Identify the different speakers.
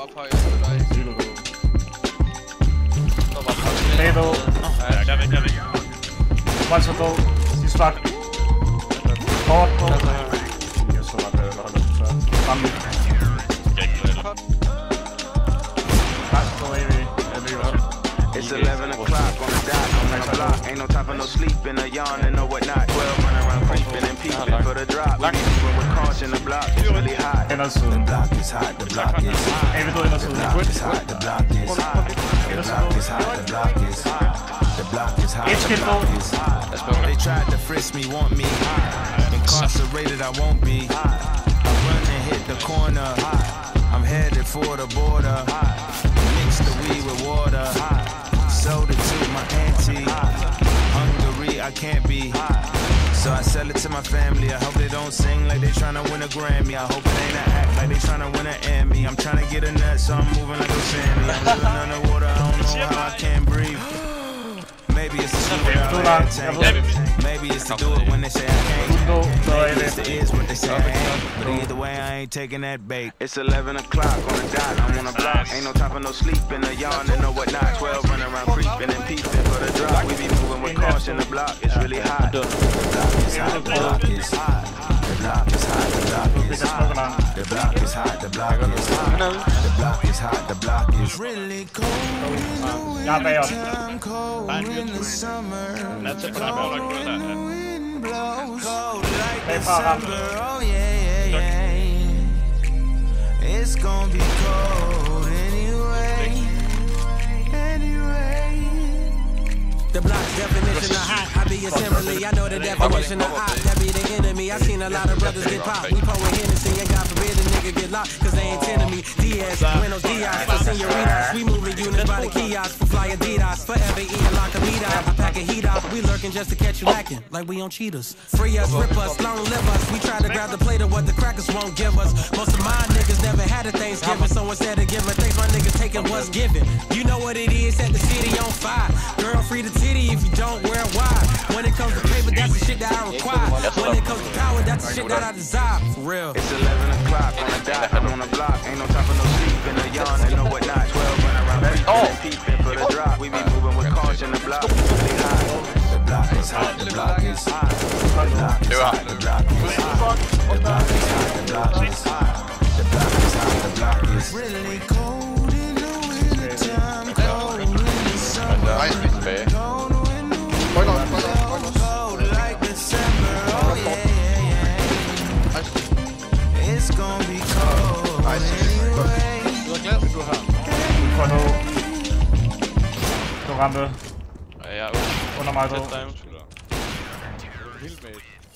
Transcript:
Speaker 1: ophøje til dig. Står bare på.
Speaker 2: Nado.
Speaker 3: Ja, jeg ved.
Speaker 2: One shot low. He's stuck. Kort på. Jeg står nok med holdet så. Fremme.
Speaker 4: It's 11 o'clock on the dot, I'm on the block. Ain't no time for no sleeping, a yawn and no whatnot. 12 running around creeping and peeping for the drop. We be moving with caution, the block is really hot. The block is hot, the block is hot. The block is hot, the block is hot. The block is hot, the block is hot. The block is hot, the block is hot. They tried to frisk me, want me incarcerated, I won't be. I run and hit the corner. I'm headed for the border. Mix the weed with water. Sold it to my auntie. Hungry, I can't be. So I sell it to my family. I hope they don't sing like they tryna win a Grammy. I hope it ain't an act like they tryna win an Emmy. I'm tryna get a nut, so I'm moving like a Sammy. I'm living underwater, I don't know how I can't breathe. Maybe it's the shoot without a tank. Maybe it's to do it when they say I can't. Maybe it's the is what they say I ain't. But either way, I ain't taking that bait. It's 11 o'clock on the dot, I'm on the block. Ain't no time for no sleeping, a yawn and no whatnot. 12 running around creeping and peeping for the drop. We be moving with caution, the block is really hot. The block is hot, the block is hot. The block is hot, the block is hot. The block is hot, the block is hot. The block is hot, the block is really cold in the wintertime, cold in the summer. Cold when the wind blows, cold like December. Oh yeah. It's gonna be cold anyway. The block's definition of hot, I be assembly. I know the definition of hot, that be the enemy. I seen a lot of brothers get popped. We pouring Hennessy and God forbid a nigga get locked, cause they ain't tending me. Diaz, Buenos Dias, for senoritas. We moving units by the kiosks for fly Adidas. Forever eating La Comida. I pack a heat out, we lurking just to catch you lacking, like we on cheaters. Free us, rip us, long live us. We try to grab the plate of what the crackers won't give us. Most of my niggas never had a Thanksgiving, so instead of giving thanks, my niggas taking what's given. You know what it is, set the city on fire. Girl, free the titty if you don't wear wide. When it comes to paper, that's the shit that I require. When it comes to power, that's the shit that I desire. For real. It's 11 o'clock on the dot, I'm on the block. Ain't no time for no sleeping, a yawn and no whatnot. 12 running around creeping and peeping for the drop. We be moving with caution, the block is really hot. The block is hot, the block is hot. The block is hot, the block is hot. The block is hot, the block is hot. The block is hot, the block is really cold in the wintertime, cold in the summer. Cold like December, oh yeah. It's gonna be cold anyway.
Speaker 2: Du ramte
Speaker 1: Ja,
Speaker 2: under mig, dog.
Speaker 1: vildt med